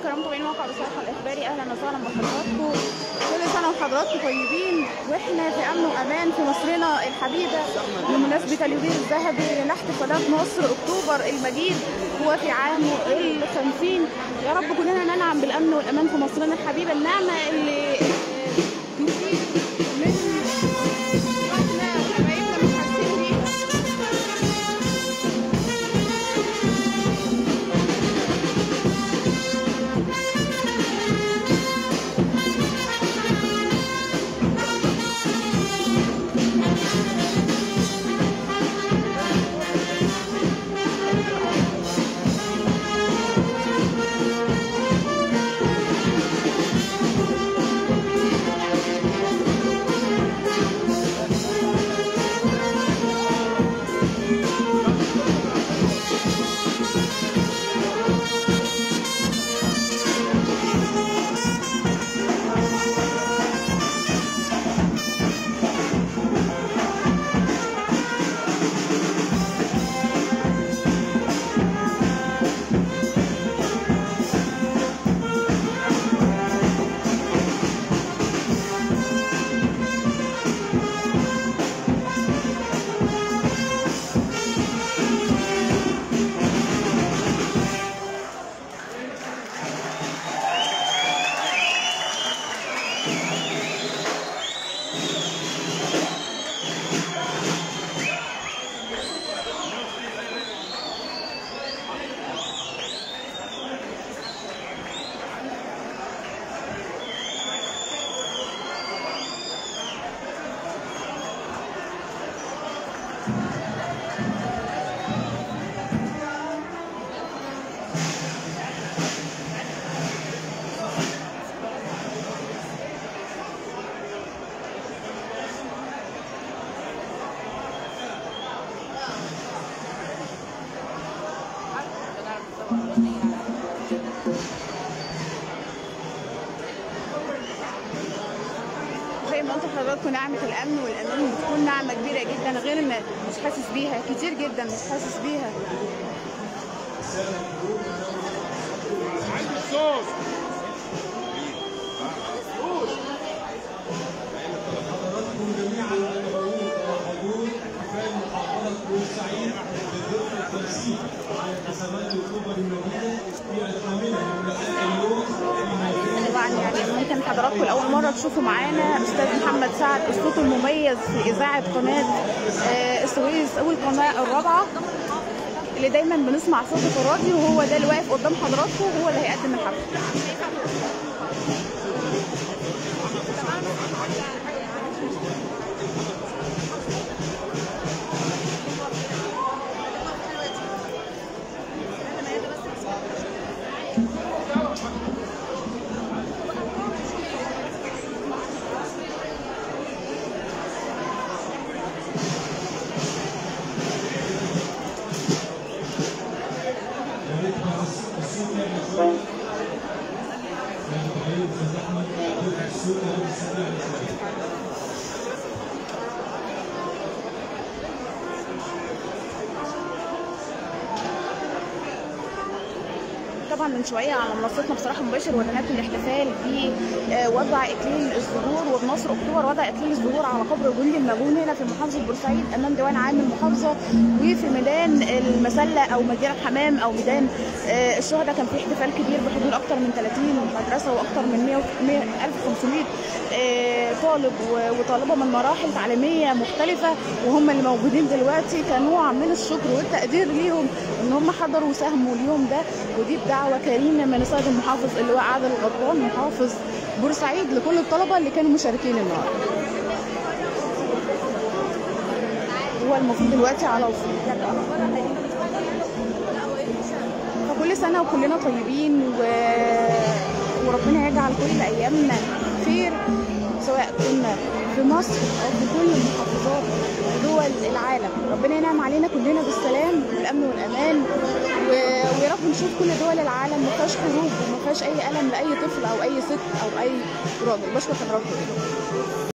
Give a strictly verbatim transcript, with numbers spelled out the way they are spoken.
الكرام متابعين موقع بصراحه الاخباري، اهلا وسهلا بحضراتكم. كل سنه وحضراتكم طيبين واحنا في امن وامان في مصرنا الحبيبه بمناسبه اليوبيل الذهبي لاحتفالات مصر اكتوبر المجيد هو في عامه الخمسين. يا رب كلنا ننعم بالامن والامان في مصرنا الحبيبه، النعمه اللي كتير من اخواتنا وحبايبنا مش حاسين بيها. زي ما قلت لحضراتكم نعمة الأمن والأمان بتكون نعمة كبيرة جدا، غير إن مش حاسس بيها كتير جدا، مش حاسس بيها. عندي الصوت. حضراتكم جميعا مدعوون وحضور احتفال محافظة بورسعيد بذكرى التنسيق على حسابات اكتوبر المجيدة في الثامنة من مساء اليوم. طبعا يعني ممكن حضراتكم لأول مرة تشوفوا معانا أستاذ محمد سعد، الصوت المميز في إذاعة قناة السويس أو القناة الرابعة اللي دايما بنسمع صوته في الراديو، وهو ده اللي واقف قدام حضراتكم وهو اللي هيقدم الحفل. طبعا من شويه على منصتنا بصراحه مباشر ورنات الاحتفال بوضع اكليل الزهور، وبنصر اكتوبر وضع اكليل الزهور على قبر جندي المجهول هنا في محافظه بورسعيد امام ديوان عام المحافظه، وفي ميدان المسله او مدينه حمام او ميدان الشهداء كان في احتفال كبير بحضور اكثر من ثلاثين مدرسه واكثر من ألف وخمسمائة طالب وطالبه من مراحل تعليميه مختلفه، وهم اللي موجودين دلوقتي كنوع من الشكر والتقدير ليهم ان هم حضروا وساهموا اليوم ده. ودي بدعوه كريمه من السيد المحافظ اللواء عادل الغطران محافظ بورسعيد لكل الطلبه اللي كانوا مشاركين النهارده. هو المفروض دلوقتي على وصول. فكل سنه وكلنا طيبين و... وربنا يجعل كل ايامنا خير، سواء كنا في مصر او في كل المحافظات ودول العالم. ربنا ينعم علينا كلنا بالسلام والامن والامان، ويا رب نشوف كل دول العالم ما فيهاش حروب وما فيهاش اي الم لاي طفل او اي ست او اي راجل. بشكر حضراتكم.